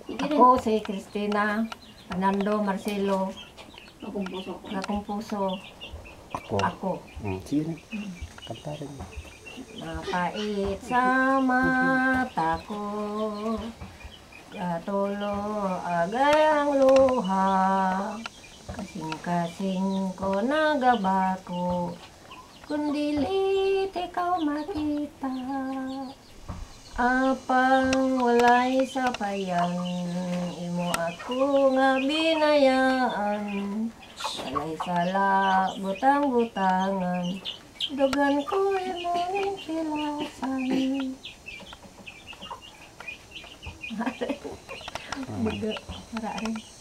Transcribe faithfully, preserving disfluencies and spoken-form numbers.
Ako si Cristina, Fernando, Marcelo, Akong puso ko. Lakong Puso, Ako. ako. Hmm, sige na. Kanta rin mo. Napait sa mata ko, katulo agay ang luha, kasing-kasing ko nagabako, kundilit ikaw makita. Apang walay sapayan, imo ako nga binayaan, walay sala, butang-butangan, dugan ko imo ning pilasan. Buga, para rin.